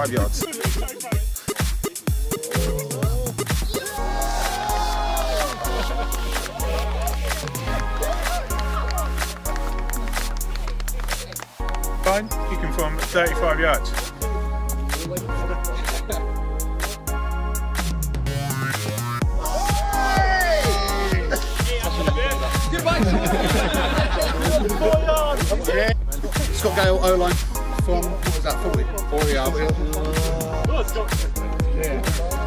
35 yards. Fine, kicking from 35 yards. Scott Gale, O-line from, what was that, 40? 40 yards. Yeah.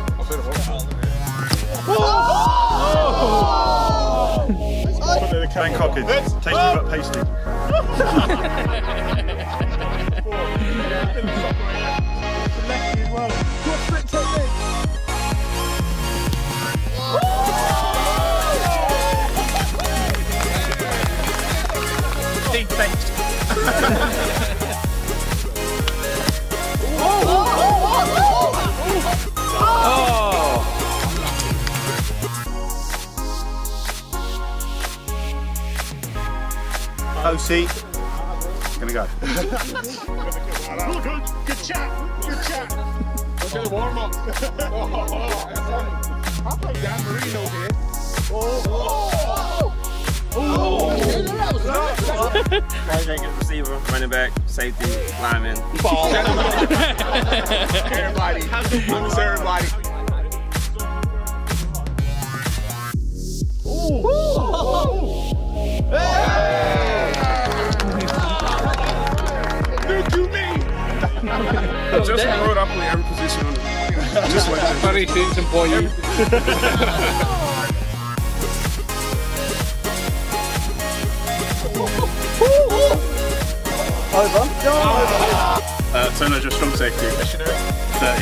Bangkokers, tasty but pasty. Deep faced. OC, gonna go. Good chat. Look at the warm up. I play Dan Marino here. Playmaker, receiver, running back, safety, lineman. Ball. Everybody. Almost everybody. Just rode up with every position on it. Just like that. Funny things and boy you. Over. So no, just strong safety. 30.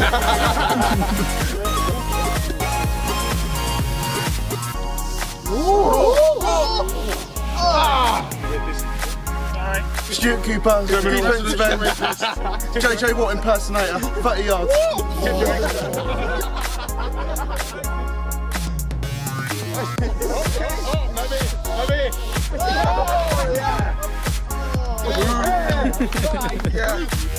Stuart Cooper, JJ Watt impersonator, 30 yards. Yeah.